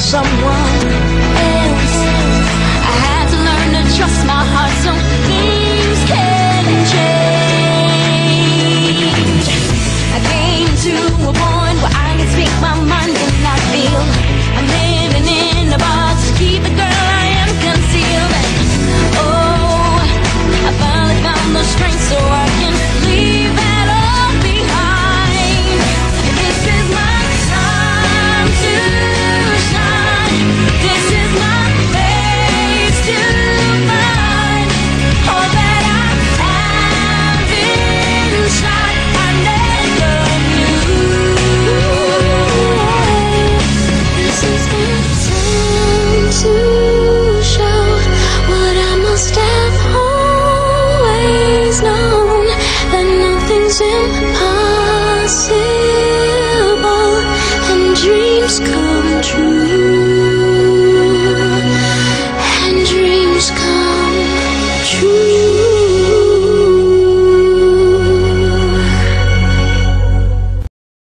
someone else. I had to learn to trust my heart so things can change. I came to a point where I can speak my mind and I feel I'm living in a box to keep the girl I am concealed. And oh, I finally found the strength so I can leave that all behind. This is my time to shine. This is my place to find all that I have inside. I never knew. This is my time to show what I must have always known, that nothing's impossible and dreams come